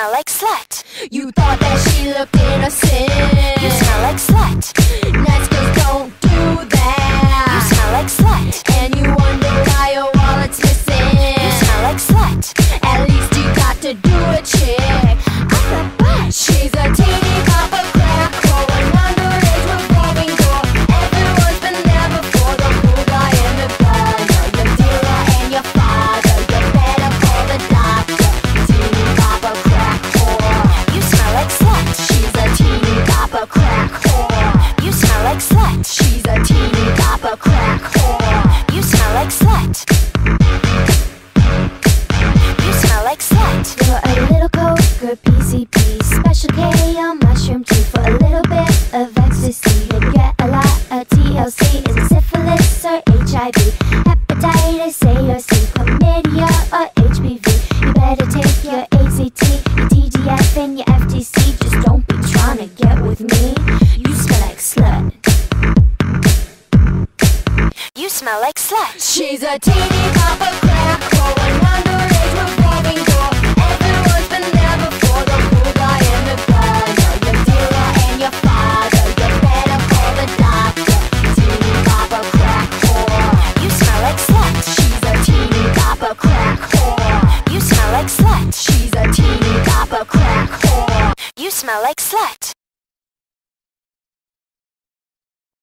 smell like slut. You thought that she looked innocent. You smell like slut. Nice girls don't do that. You smell like slut. And you wonder why your wallet's missing. You smell like slut. At least you got to do a chick. She's a teeny copper crack whore, an underage revolving door. Everyone's been there before. The cool guy and the brother, your dealer and your father. You better call the doctor. Teeny copper crack whore. You smell like slut. She's a teeny copper crack whore. You smell like slut. She's a teeny copper crack whore. You smell like slut. You smell like slut. You're a little coke or PCP, special K on mushroom tea for a little bit of ecstasy. You get a lot of TLC. Is it syphilis or HIV? Hepatitis A or C, chlamydia or HPV? You better take your ACT, your TGF and your FTC. Just don't be trying to get with me. You smell like slut. You smell like slut. She's a teeny copper crack whore, an underage revolving door. Everyone's been there before. The cool guy and the brother, your dealer and your father. You better call the doctor. Teeny copper crack whore. You smell like slut. She's a teeny copper crack whore. You smell like slut. She's a teeny copper crack whore. You smell like slut.